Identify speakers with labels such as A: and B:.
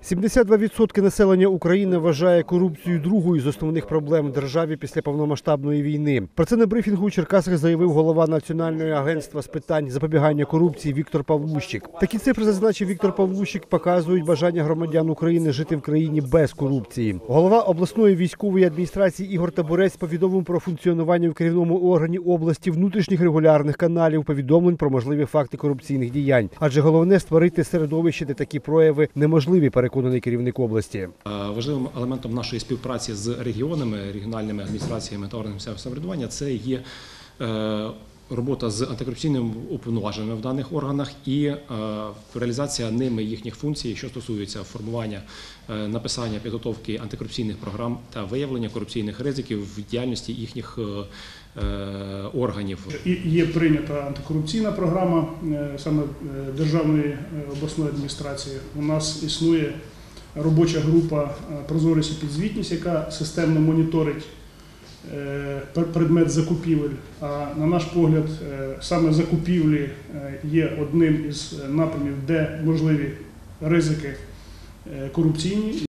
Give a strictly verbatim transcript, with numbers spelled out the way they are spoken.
A: сімдесят два відсотки населення України вважає корупцію другою з основних проблем в державі після повномасштабної війни. Про це на брифінгу у Черкасах заявив голова Національного агентства з питань запобігання корупції Віктор Павлущик. Такі цифри, зазначив Віктор Павлущик, показують бажання громадян України жити в країні без корупції. Голова обласної військової адміністрації Ігор Табурець повідомив про функціонування в керівному органі області внутрішніх регулярних каналів повідомлень про можливі факти корупційних діянь. Адже головне – створити середовище, де такі прояви неможливі, переконаний керівник області.
B: Важливим елементом нашої співпраці з регіонами, регіональними адміністраціями та органами місцевого самоврядування – це є робота з антикорупційними уповноваженими в даних органах і реалізація ними їхніх функцій, що стосується формування, написання, підготовки антикорупційних програм та виявлення корупційних ризиків в діяльності їхніх органів.
C: Є прийнята антикорупційна програма саме Державної обласної адміністрації. У нас існує робоча група «Прозорість і підзвітність», яка системно моніторить предмет закупівель. А на наш погляд, саме закупівлі є одним із напрямів, де можливі ризики корупційні.